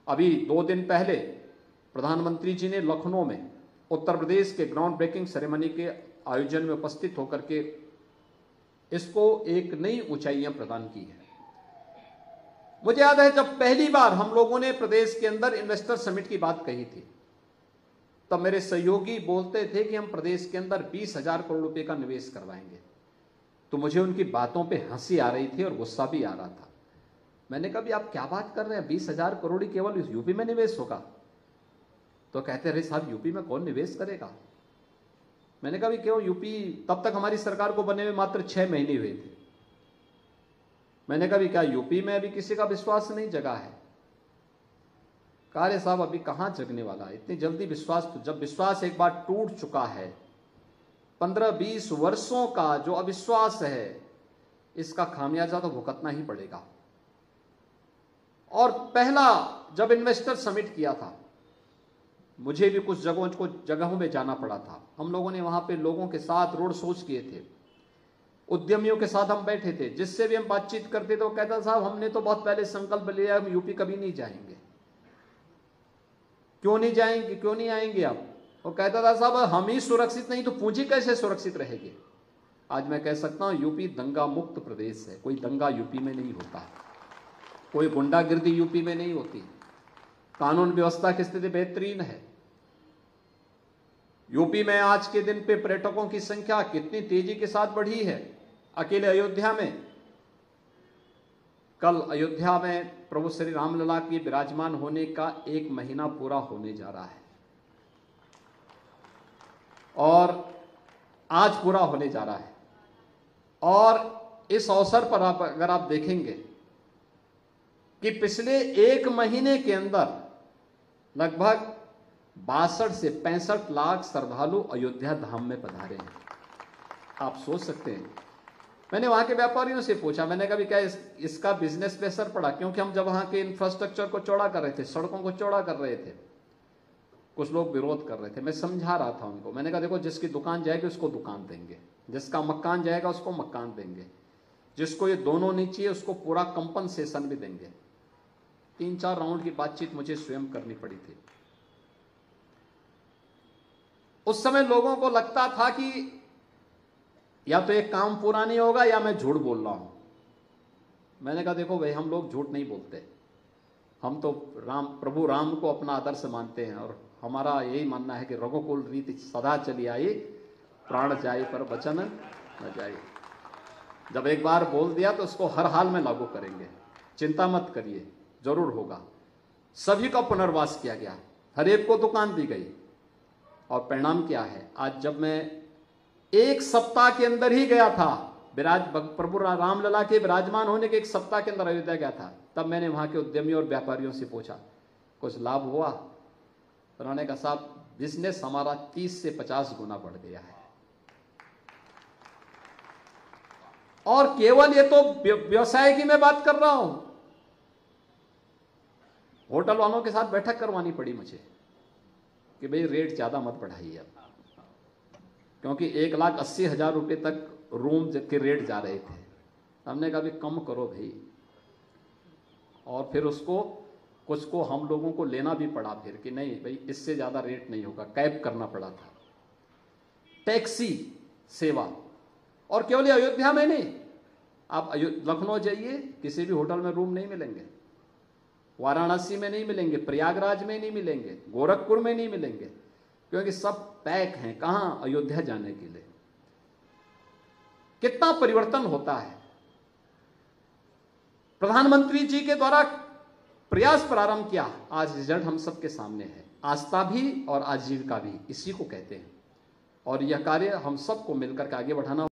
अभी 2 दिन पहले प्रधानमंत्री जी ने लखनऊ में उत्तर प्रदेश के ग्राउंड ब्रेकिंग सेरेमनी के आयोजन में उपस्थित होकर के इसको एक नई ऊंचाइयां प्रदान की है। मुझे याद है जब पहली बार हम लोगों ने प्रदेश के अंदर इन्वेस्टर समिट की बात कही थी, तब मेरे सहयोगी बोलते थे कि हम प्रदेश के अंदर 20,000 करोड़ रुपए का निवेश करवाएंगे। तो मुझे उनकी बातों पे हंसी आ रही थी और गुस्सा भी आ रहा था। मैंने कहा भी आप क्या बात कर रहे हैं, 20,000 करोड़ ही केवल यूपी में निवेश होगा? तो कहते अरे साहब यूपी में कौन निवेश करेगा? मैंने कहा भी क्यों, यूपी तब तक हमारी सरकार को बने हुए मात्र 6 महीने हुए थे। मैंने कहा भी क्या यूपी में अभी किसी का विश्वास नहीं जगा है? कहा अरे साहब अभी कहां जगने वाला है, इतनी जल्दी विश्वास? तो जब विश्वास एक बार टूट चुका है, 15-20 वर्षों का जो अविश्वास है, इसका खामियाजा तो भुगतना ही पड़ेगा। और पहला जब इन्वेस्टर समिट किया था, मुझे भी कुछ जगहों में जाना पड़ा था। हम लोगों ने वहां पे लोगों के साथ रोड शोज किए थे, उद्यमियों के साथ हम बैठे थे। जिससे भी हम बातचीत करते थे वो कहता साहब हमने तो बहुत पहले संकल्प लिया, हम यूपी कभी नहीं जाएंगे। क्यों नहीं जाएंगे, क्यों नहीं आएंगे आप? वो कहता था साहब हम ही सुरक्षित नहीं तो पूंजी कैसे सुरक्षित रहेगी? आज मैं कह सकता हूं यूपी दंगा मुक्त प्रदेश है। कोई दंगा यूपी में नहीं होता, कोई गुंडागिर्दी यूपी में नहीं होती, कानून व्यवस्था की स्थिति बेहतरीन है। यूपी में आज के दिन पे पर्यटकों की संख्या कितनी तेजी के साथ बढ़ी है। अकेले अयोध्या में, कल अयोध्या में प्रभु श्री रामलला के विराजमान होने का 1 महीना पूरा होने जा रहा है और आज पूरा होने जा रहा है। और इस अवसर पर अगर आप देखेंगे कि पिछले 1 महीने के अंदर लगभग 62 से 65 लाख श्रद्धालु अयोध्या धाम में पधारे हैं। आप सोच सकते हैं। मैंने वहां के व्यापारियों से पूछा, मैंने कहा क्या इसका बिजनेस पे असर पड़ा? क्योंकि हम जब वहां के इंफ्रास्ट्रक्चर को चौड़ा कर रहे थे, सड़कों को चौड़ा कर रहे थे, कुछ लोग विरोध कर रहे थे। मैं समझा रहा था उनको। मैंने कहा देखो जिसकी दुकान जाएगी उसको दुकान देंगे, जिसका मकान जाएगा उसको मकान देंगे, जिसको ये दोनों नहीं चाहिए उसको पूरा कंपनसेशन भी देंगे। 3-4 राउंड की बातचीत मुझे स्वयं करनी पड़ी थी। उस समय लोगों को लगता था कि या तो एक काम पूरा नहीं होगा या मैं झूठ बोल रहा हूं। मैंने कहा देखो भाई हम लोग झूठ नहीं बोलते, हम तो प्रभु राम को अपना आदर्श मानते हैं और हमारा यही मानना है कि रघुकुल रीति सदा चली आई, प्राण जाए पर वचन न जाए। जब एक बार बोल दिया तो उसको हर हाल में लागू करेंगे, चिंता मत करिए, जरूर होगा। सभी का पुनर्वास किया गया, हर एक को दुकान दी गई और परिणाम क्या है? आज जब मैं 1 सप्ताह के अंदर ही गया था, प्रभु रामलला के विराजमान होने के 1 सप्ताह के अंदर अयोध्या गया था, तब मैंने वहां के उद्यमियों और व्यापारियों से पूछा कुछ लाभ हुआ? उन्होंने कहा साहब बिजनेस हमारा 30 से 50 गुना बढ़ गया है। और केवल ये तो व्यवसाय की मैं बात कर रहा हूं, होटल वालों के साथ बैठक करवानी पड़ी मुझे कि भाई रेट ज्यादा मत बढ़ाइए अब, क्योंकि 1,80,000 रुपए तक रूम के रेट जा रहे थे। हमने कहा भी कम करो भाई। और फिर उसको कुछ को हम लोगों को लेना भी पड़ा फिर कि नहीं भाई इससे ज्यादा रेट नहीं होगा, कैप करना पड़ा था। टैक्सी सेवा, और केवल अयोध्या में नहीं, आप लखनऊ जाइए किसी भी होटल में रूम नहीं मिलेंगे, वाराणसी में नहीं मिलेंगे, प्रयागराज में नहीं मिलेंगे, गोरखपुर में नहीं मिलेंगे, क्योंकि सब पैक हैं। कहां? अयोध्या जाने के लिए। कितना परिवर्तन होता है। प्रधानमंत्री जी के द्वारा प्रयास प्रारंभ किया, आज रिजल्ट हम सबके सामने है। आस्था भी और आजीविका भी इसी को कहते हैं और यह कार्य हम सबको मिलकर के आगे बढ़ाना